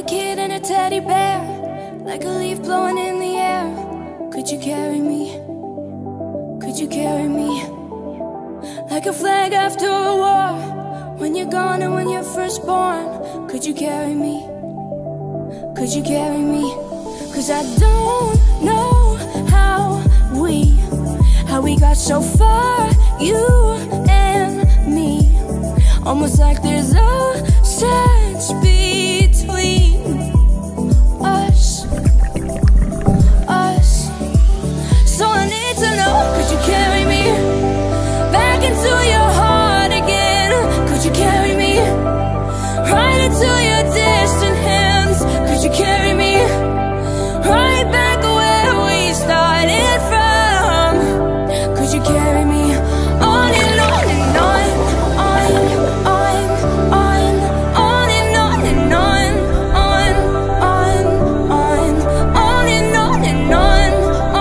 a kid and a teddy bear, like a leaf blowing in the air. Could you carry me? Could you carry me? Like a flag after a war, when you're gone and when you're first born. Could you carry me? Could you carry me? 'Cause I don't know how we got so far, you and me. Almost like there's a sense between us. So I need to know, could you carry me back into your heart again? Could you carry me right into your distant hands? Could you carry me right back where we started from? Could you carry me on and on and on, on and on, on and on and on, on and on and on,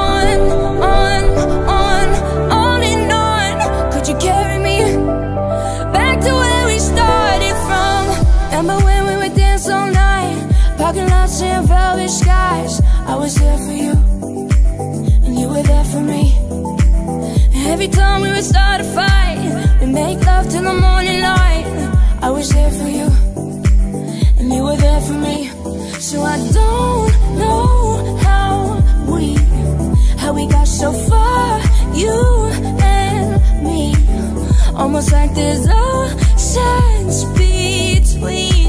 on and on. Could you carry me back to where we started from? Remember when we would dance all night, parking lots and velvet skies? I was there for you, and you were there for me. Every time we would start a fight, we make love till the morning light. I was there for you, and you were there for me. So I don't know how we got so far, you and me. Almost like there's a sense between